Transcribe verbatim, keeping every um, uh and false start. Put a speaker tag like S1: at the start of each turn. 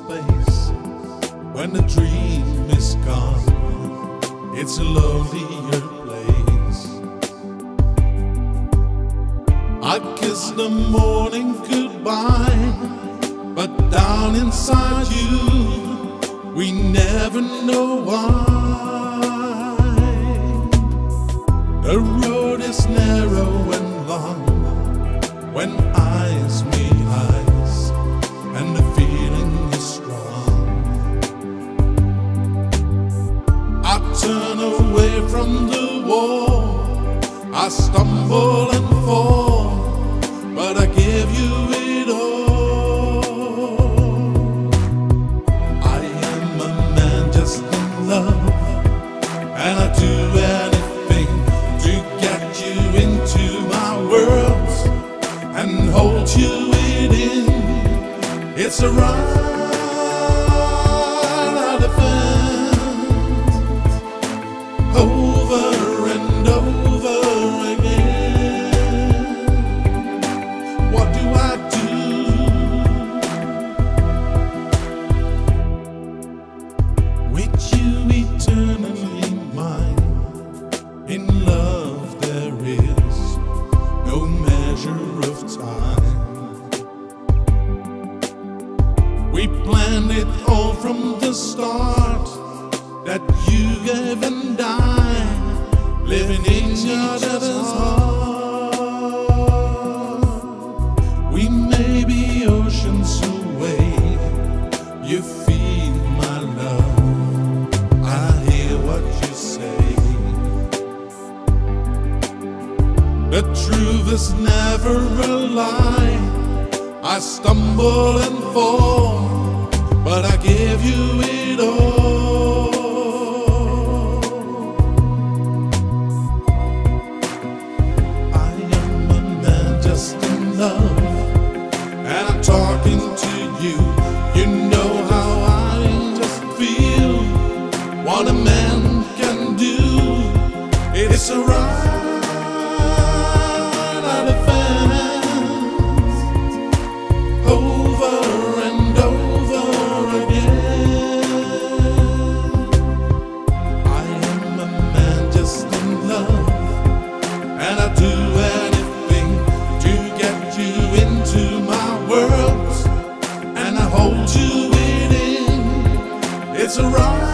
S1: space. When the dream is gone, it's a lonelier place. I kiss the morning goodbye, but down inside you, we never know why. The road is narrow and long when eyes meet eyes, and the feeling is strong. I turn away from the wall, I stumble and fall, but I give you it all. I am a man just in love, and I do anything to get you into my world and hold you within. It's a ride I defend over and over again. What do I do? With you eternally mine. In love there is no measure of time. We planned it all from the start, that you gave and I, living in each other's heart. We may be oceans away, you feel my love, I hear what you say. The truth is never a lie, I stumble and fall, but I give you it all. I am a man just in love, and I'm talking to you. You know how I just feel, what a man can do. It's a ride I defend over and over again. I am a man just in love, and I do anything to get you into my world and I hold you within. It's a ride